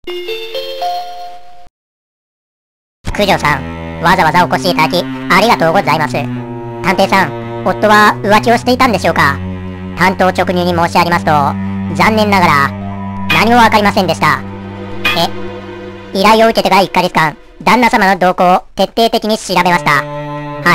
九条さん、わざわざお越しいただき、ありがとうございます。探偵さん、夫は浮気をしていたんでしょうか？単刀直入に申し上げますと、残念ながら、何もわかりませんでした。依頼を受けてから1ヶ月間、旦那様の動向を徹底的に調べました。はい。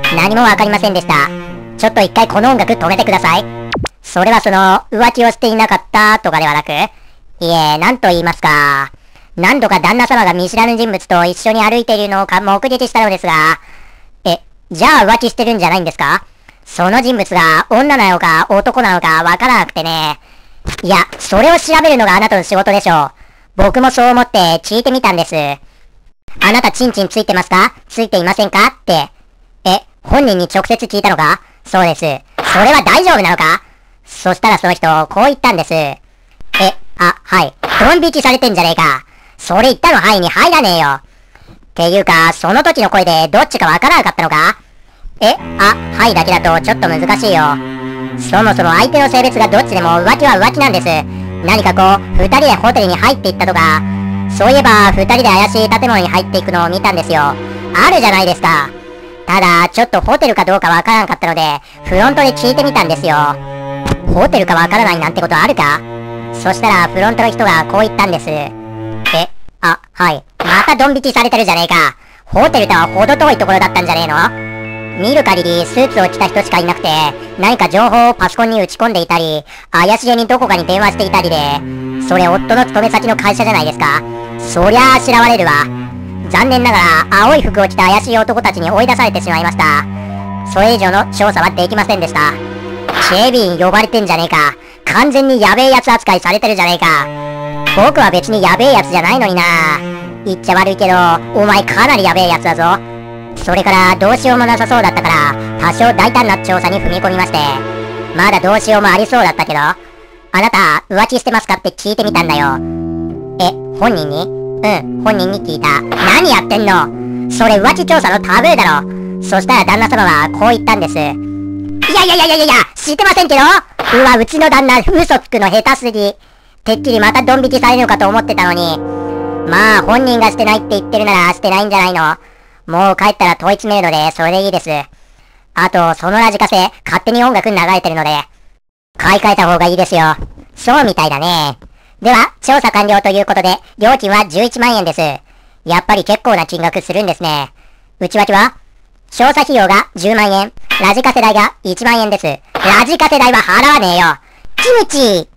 何もわかりませんでした。ちょっと一回この音楽止めてください。それは浮気をしていなかったとかではなく、いえ、なんと言いますか。何度か旦那様が見知らぬ人物と一緒に歩いているのを目撃したのですが、じゃあ浮気してるんじゃないんですか？その人物が女なのか男なのかわからなくてね。いや、それを調べるのがあなたの仕事でしょう。僕もそう思って聞いてみたんです。あなたチンチンついてますか？ついていませんかって。本人に直接聞いたのか？そうです。それは大丈夫なのか？そしたらその人、こう言ったんです。はい。ドン引きされてんじゃねえか。それ言ったの範囲に入らねえよ。っていうか、その時の声でどっちかわからなかったのか？はいだけだとちょっと難しいよ。そもそも相手の性別がどっちでも浮気は浮気なんです。何か二人でホテルに入っていったとか、そういえば二人で怪しい建物に入っていくのを見たんですよ。あるじゃないですか。ただ、ちょっとホテルかどうかわからなかったので、フロントで聞いてみたんですよ。ホテルかわからないなんてことあるか？そしたら、フロントの人がこう言ったんです。はい。またドン引きされてるじゃねえか。ホテルとは程遠いところだったんじゃねえの？見る限りスーツを着た人しかいなくて、何か情報をパソコンに打ち込んでいたり、怪しげにどこかに電話していたりで、それ夫の勤め先の会社じゃないですか。そりゃあ、しらわれるわ。残念ながら、青い服を着た怪しい男たちに追い出されてしまいました。それ以上の調査はできませんでした。警備員呼ばれてんじゃねえか。完全にやべえやつ扱いされてるじゃねえか。僕は別にやべえやつじゃないのにな。言っちゃ悪いけど、お前かなりやべえやつだぞ。それからどうしようもなさそうだったから、多少大胆な調査に踏み込みまして、まだどうしようもありそうだったけど、あなた浮気してますかって聞いてみたんだよ。本人に？本人に聞いた。何やってんの？それ浮気調査のタブーだろ。そしたら旦那様はこう言ったんです。いや、知ってませんけど、うちの旦那嘘つくの下手すぎ。てっきりまたドン引きされるのかと思ってたのに。まあ、本人がしてないって言ってるならしてないんじゃないの？もう帰ったら問い詰めるので、それでいいです。あと、そのラジカセ、勝手に音楽流れてるので、買い替えた方がいいですよ。そうみたいだね。では、調査完了ということで、料金は11万円です。やっぱり結構な金額するんですね。内訳は調査費用が10万円、ラジカセ代が1万円です。ラジカセ代は払わねえよ。キムチ